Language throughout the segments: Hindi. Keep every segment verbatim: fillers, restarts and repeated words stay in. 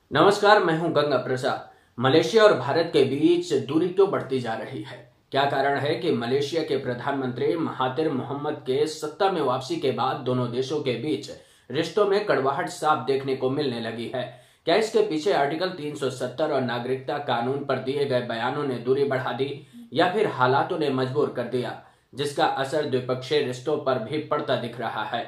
नमस्कार, मैं हूं गंगा प्रसाद। मलेशिया और भारत के बीच दूरी क्यों बढ़ती जा रही है? क्या कारण है कि मलेशिया के प्रधानमंत्री महातिर मोहम्मद के सत्ता में वापसी के बाद दोनों देशों के बीच रिश्तों में कड़वाहट साफ देखने को मिलने लगी है? क्या इसके पीछे आर्टिकल तीन सौ सत्तर और नागरिकता कानून पर दिए गए बयानों ने दूरी बढ़ा दी, या फिर हालातों ने मजबूर कर दिया, जिसका असर द्विपक्षीय रिश्तों पर भी पड़ता दिख रहा है?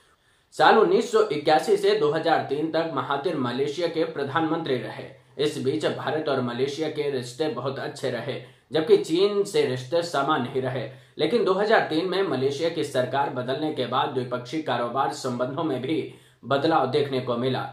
साल उन्नीस सौ इक्यासी से दो हज़ार तीन तक महातिर मलेशिया के प्रधानमंत्री रहे। इस बीच भारत और मलेशिया के रिश्ते बहुत अच्छे रहे, जबकि चीन से रिश्ते सामान्य ही रहे। लेकिन दो हज़ार तीन में मलेशिया की सरकार बदलने के बाद द्विपक्षीय कारोबार संबंधों में भी बदलाव देखने को मिला।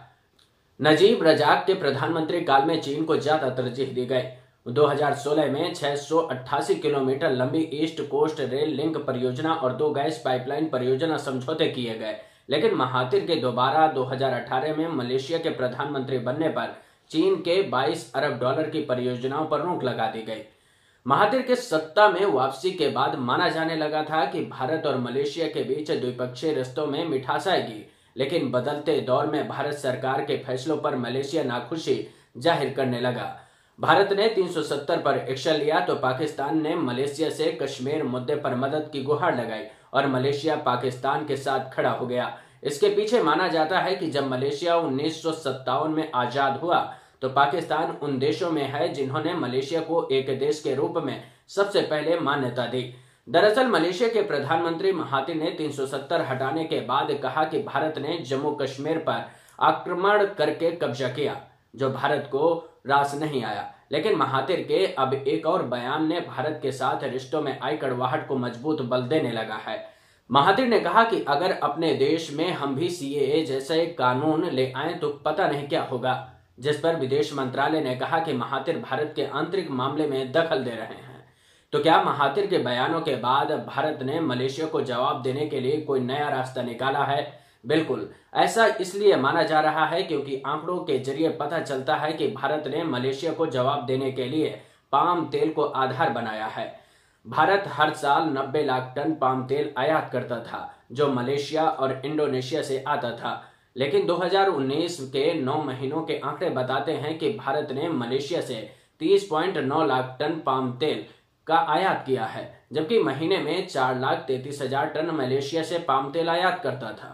नजीब रजाक के प्रधानमंत्री काल में चीन को ज्यादा तरजीह दी गई। दो हज़ार सोलह में छह सौ अट्ठासी किलोमीटर लंबी ईस्ट कोस्ट रेल लिंक परियोजना और दो गैस पाइपलाइन परियोजना समझौते किए गए। लेकिन महातिर के दोबारा दो हज़ार अठारह में मलेशिया के प्रधानमंत्री बनने पर चीन के बाईस अरब डॉलर की परियोजनाओं पर रोक लगा दी गई। महातिर के सत्ता में वापसी के बाद माना जाने लगा था कि भारत और मलेशिया के बीच द्विपक्षीय रिश्तों में मिठास आएगी, लेकिन बदलते दौर में भारत सरकार के फैसलों पर मलेशिया नाखुशी जाहिर करने लगा। भारत ने तीन सौ सत्तर पर एक्शन लिया तो पाकिस्तान ने मलेशिया से कश्मीर मुद्दे पर मदद की गुहार लगाई और मलेशिया पाकिस्तान के साथ खड़ा हो गया। इसके पीछे माना जाता है कि जब मलेशिया उन्नीस सौ सत्तावन में आजाद हुआ तो पाकिस्तान उन देशों में है जिन्होंने मलेशिया को एक देश के रूप में सबसे पहले मान्यता दी। दरअसल मलेशिया के प्रधानमंत्री महातिर ने तीन सौ सत्तर हटाने के बाद कहा कि भारत ने जम्मू कश्मीर पर आक्रमण करके कब्जा किया, जो भारत को रास नहीं आया। लेकिन महातिर के अब एक और बयान ने भारत के साथ रिश्तों में आई कड़वाहट को मजबूत बल देने लगा है। महातिर ने कहा कि अगर अपने देश में हम भी सी ए ए जैसा एक कानून ले आए तो पता नहीं क्या होगा, जिस पर विदेश मंत्रालय ने कहा कि महातिर भारत के आंतरिक मामले में दखल दे रहे हैं। तो क्या महातिर के बयानों के बाद भारत ने मलेशिया को जवाब देने के लिए कोई नया रास्ता निकाला है? बिल्कुल, ऐसा इसलिए माना जा रहा है क्योंकि आंकड़ों के जरिए पता चलता है कि भारत ने मलेशिया को जवाब देने के लिए पाम तेल को आधार बनाया है। भारत हर साल नब्बे लाख टन पाम तेल आयात करता था, जो मलेशिया और इंडोनेशिया से आता था। लेकिन दो हज़ार उन्नीस के नौ महीनों के आंकड़े बताते हैं कि भारत ने मलेशिया से तीस पॉइंट नौ लाख टन पाम तेल का आयात किया है, जबकि महीने में चार लाख तैतीस हजार टन मलेशिया से पाम तेल आयात करता था।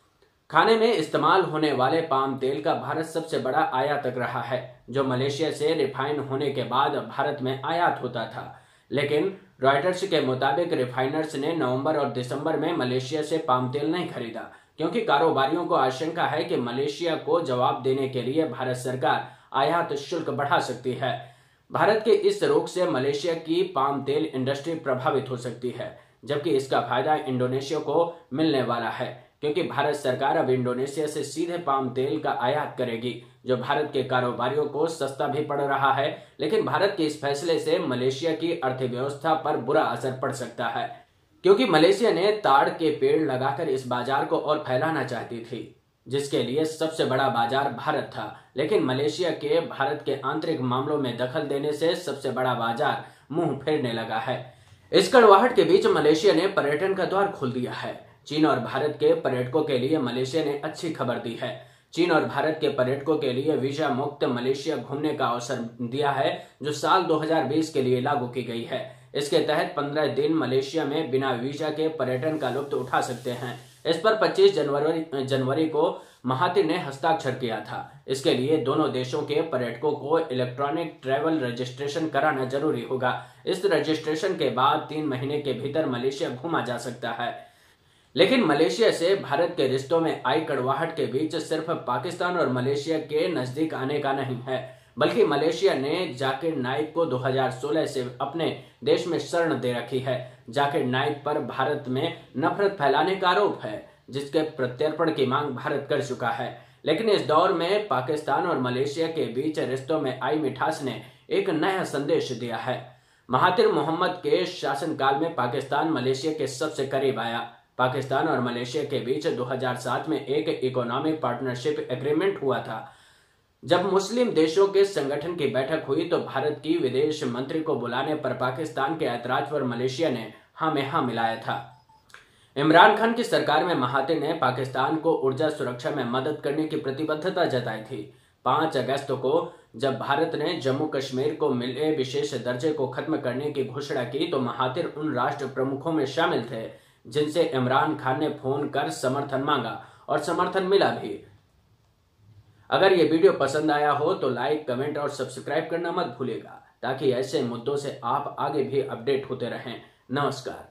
खाने में इस्तेमाल होने वाले पाम तेल का भारत सबसे बड़ा आयातक रहा है, जो मलेशिया से रिफाइन होने के बाद भारत में आयात होता था। लेकिन रॉयटर्स के मुताबिक रिफाइनर्स ने नवंबर और दिसंबर में मलेशिया से पाम तेल नहीं खरीदा, क्योंकि कारोबारियों को आशंका है कि मलेशिया को जवाब देने के लिए भारत सरकार आयात शुल्क बढ़ा सकती है। भारत के इस रोक से मलेशिया की पाम तेल इंडस्ट्री प्रभावित हो सकती है, जबकि इसका फायदा इंडोनेशिया को मिलने वाला है, क्योंकि भारत सरकार अब इंडोनेशिया से सीधे पाम तेल का आयात करेगी, जो भारत के कारोबारियों को सस्ता भी पड़ रहा है। लेकिन भारत के इस फैसले से मलेशिया की अर्थव्यवस्था पर बुरा असर पड़ सकता है, क्योंकि मलेशिया ने ताड़ के पेड़ लगाकर इस बाजार को और फैलाना चाहती थी, जिसके लिए सबसे बड़ा बाजार भारत था। लेकिन मलेशिया के भारत के आंतरिक मामलों में दखल देने से सबसे बड़ा बाजार मुंह फेरने लगा है। इस कड़वाहट के बीच मलेशिया ने पर्यटन का द्वार खोल दिया है। चीन और भारत के पर्यटकों के लिए मलेशिया ने अच्छी खबर दी है। चीन और भारत के पर्यटकों के लिए वीजा मुक्त मलेशिया घूमने का अवसर दिया है, जो साल दो हज़ार बीस के लिए लागू की गई है। इसके तहत पंद्रह दिन मलेशिया में बिना वीजा के पर्यटन का लुत्फ उठा सकते हैं। इस पर पच्चीस जनवरी जनवरी को महातिर ने हस्ताक्षर किया था। इसके लिए दोनों देशों के पर्यटकों को इलेक्ट्रॉनिक ट्रैवल रजिस्ट्रेशन कराना जरूरी होगा। इस रजिस्ट्रेशन के बाद तीन महीने के भीतर मलेशिया घूमा जा सकता है। लेकिन मलेशिया से भारत के रिश्तों में आई कड़वाहट के बीच सिर्फ पाकिस्तान और मलेशिया के नजदीक आने का नहीं है, बल्कि मलेशिया ने जाकिर नाइक को दो हज़ार सोलह से अपने देश में शरण दे रखी है। जाकिर नाइक पर भारत में नफरत फैलाने का आरोप है, जिसके प्रत्यर्पण की मांग भारत कर चुका है। लेकिन इस दौर में पाकिस्तान और मलेशिया के बीच रिश्तों में आई मिठास ने एक नया संदेश दिया है। महातिर मोहम्मद के शासनकाल में पाकिस्तान मलेशिया के सबसे करीब आया। पाकिस्तान और मलेशिया के बीच दो हज़ार सात में एक इकोनॉमिक पार्टनरशिप एग्रीमेंट हुआ था। जब मुस्लिम देशों के संगठन की बैठक हुई तो भारत की विदेश मंत्री को बुलाने पर पाकिस्तान के ऐतराज पर मलेशिया ने हाँ में हाँ मिलाया था। इमरान खान की सरकार में महातिर ने पाकिस्तान को ऊर्जा सुरक्षा में मदद करने की प्रतिबद्धता जताई थी। पाँच अगस्त को जब भारत ने जम्मू कश्मीर को मिले विशेष दर्जे को खत्म करने की घोषणा की तो महातिर उन राष्ट्र प्रमुखों में शामिल थे जिनसे इमरान खान ने फोन कर समर्थन मांगा और समर्थन मिला भी। अगर ये वीडियो पसंद आया हो तो लाइक, कमेंट और सब्सक्राइब करना मत भूलिएगा ताकि ऐसे मुद्दों से आप आगे भी अपडेट होते रहें। नमस्कार।